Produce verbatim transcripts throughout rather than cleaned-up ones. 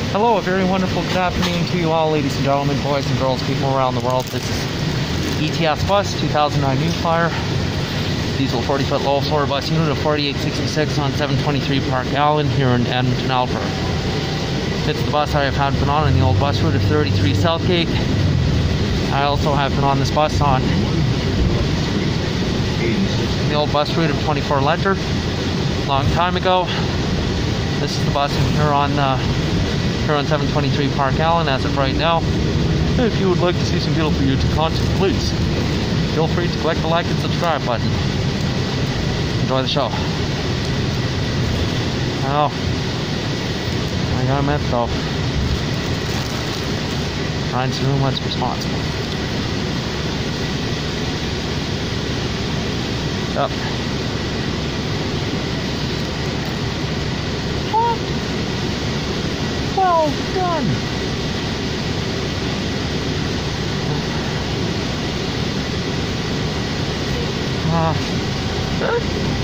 Hello, a very wonderful good afternoon to you all, ladies and gentlemen, boys and girls, people around the world. This is E T S Bus two thousand nine New Flyer, diesel forty foot low floor bus unit of forty-eight sixty-six on seven twenty-three Park Allen here in Edmonton, Alberta. It's the bus I have had been on in the old bus route of thirty-three Southgate. I also have been on this bus on the old bus route of twenty-four Ledger a long time ago. This is the bus here on uh, here on seven twenty-three Park Allen as of right now. If you would like to see some beautiful YouTube content, please feel free to click the like and subscribe button. Enjoy the show. Now, I gotta admit though, trying to ruin what's responsible. Yep. Well done. Uh, good.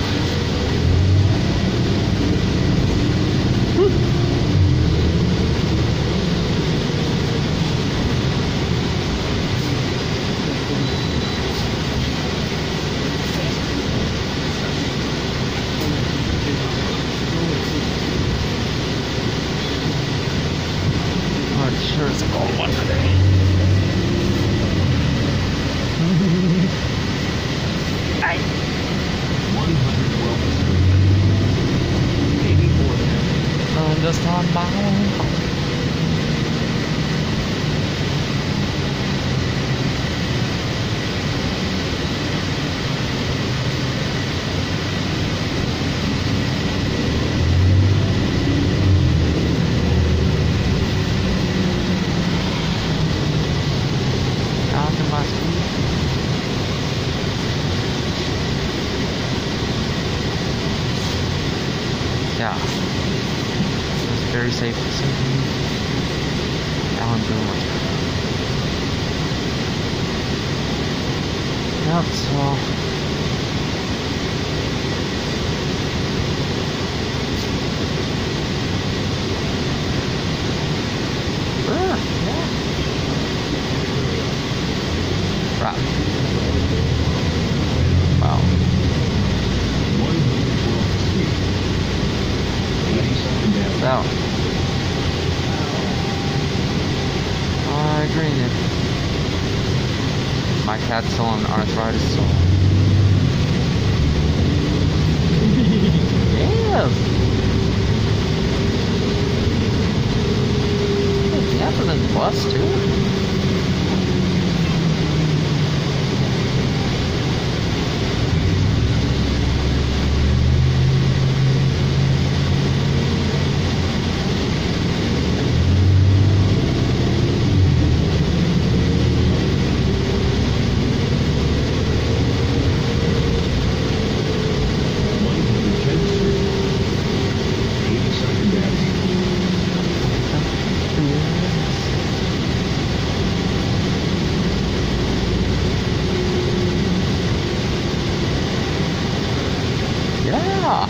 Sure it's a gold one today. Aye. one hundred twelve percent. eighty-four. I'm just on my own. Yeah, it's very safe to see Alan Brewer. Yep, so sure, yeah. Right. Wow. So, I agree, Nick. My cat's still on arthritis, so. Yes! It's happening in the bus, too. Yeah.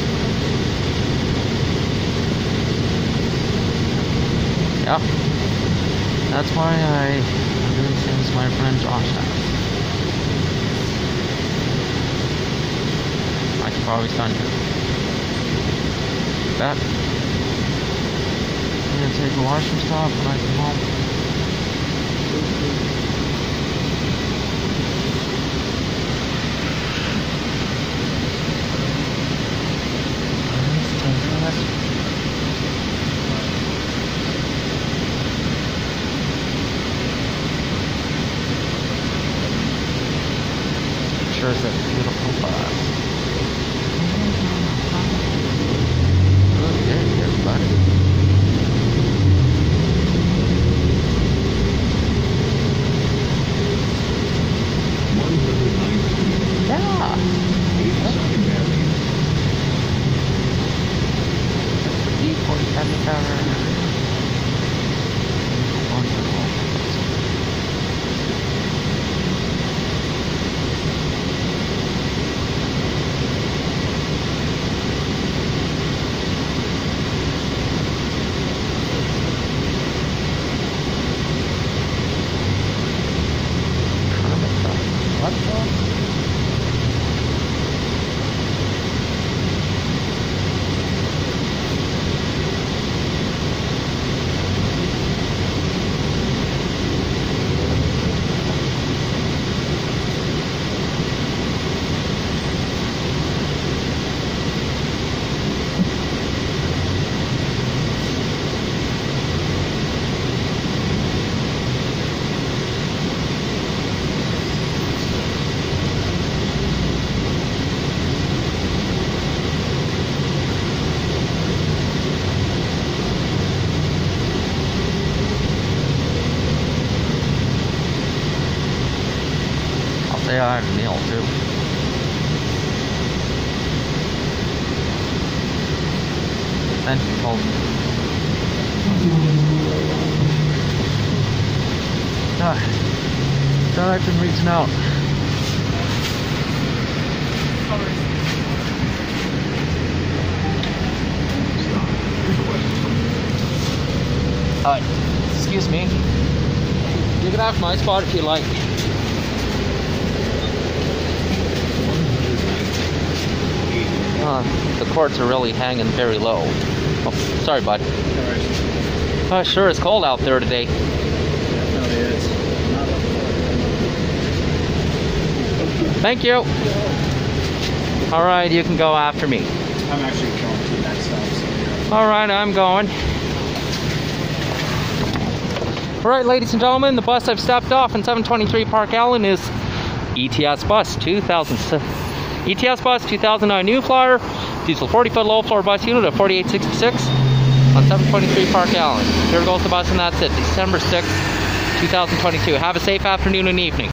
Yep. That's why I am doing the same as my friend Josh has. I could probably stun him. That. I'm gonna take a washing stop when I come home. Sure is a beautiful bus. Okay, everybody. say I had a meal too. Then she told me. Ah, so I've been reaching out. Uh, excuse me. You can have my spot if you like. Uh, the cords are really hanging very low. Oh, sorry, bud. Oh, sure, it's cold out there today. Definitely is. Thank you. All right, you can go after me. I'm actually going to that stop. So All right, I'm going. All right, ladies and gentlemen, the bus I've stepped off in seven twenty-three Park Allen is E T S Bus two thousand. E T S Bus two thousand nine New Flyer, diesel forty foot low floor bus unit of forty-eight sixty-six on seven twenty-three Park Allen. Here goes the bus, and that's it. December sixth, two thousand twenty-two. Have a safe afternoon and evening.